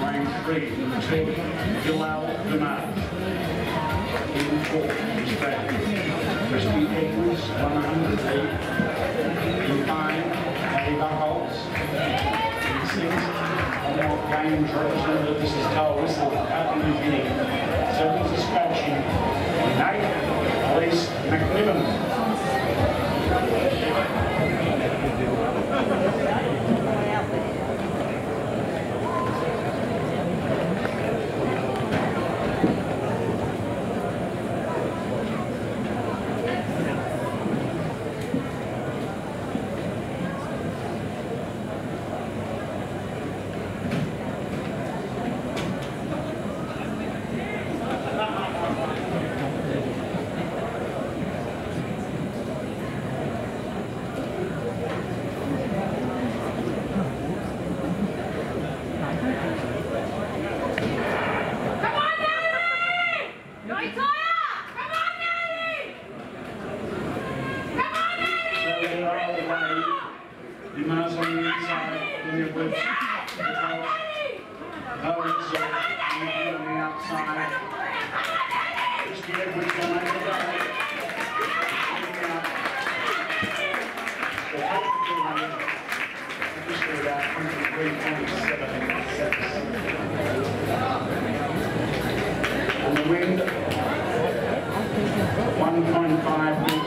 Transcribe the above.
line 3, number 2, Bilal Gumar. In 4th, Australia. Crispy Eagles, 100 feet. In 5, Ava Holtz. In 6, Commonwealth Games representative, this is Carl Whistle, Papua New Guinea. 7's a scratching. In 8, Elise McNiven. Dimas on the inside, in your whip, Owens on the outside. Crispy Edwards going over the goal. Officially about 103.7 On the wind, 1.5